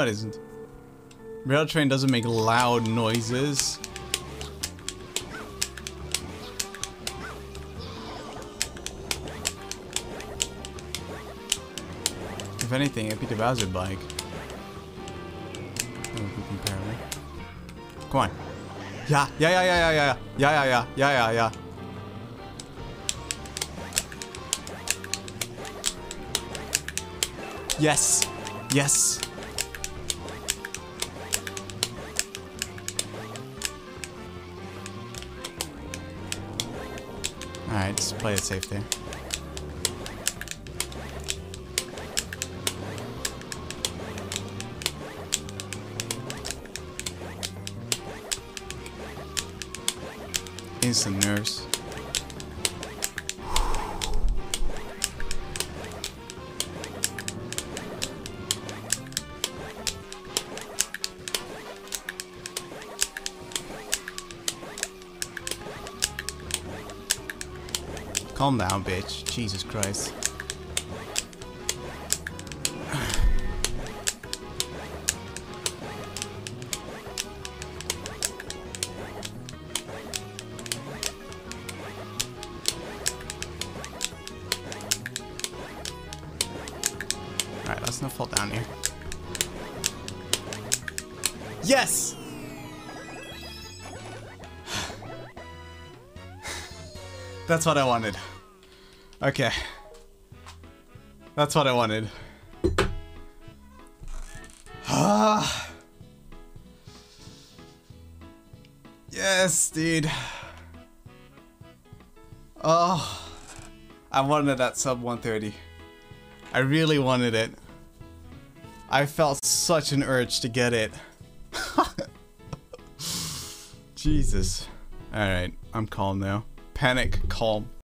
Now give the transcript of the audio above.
it isn't. Rail train doesn't make loud noises. If anything, it'd be the Bowser bike. Come on. Yeah. Yes. Yes. Alright, just play it safe there. Instant nerves. Calm down, bitch. Jesus Christ. Alright, let's not fall down here. Yes! That's what I wanted. Okay. That's what I wanted. Ah. Yes, dude. Oh. I wanted that sub 130. I really wanted it. I felt such an urge to get it. Jesus. Alright, I'm calm now. Panic, calm.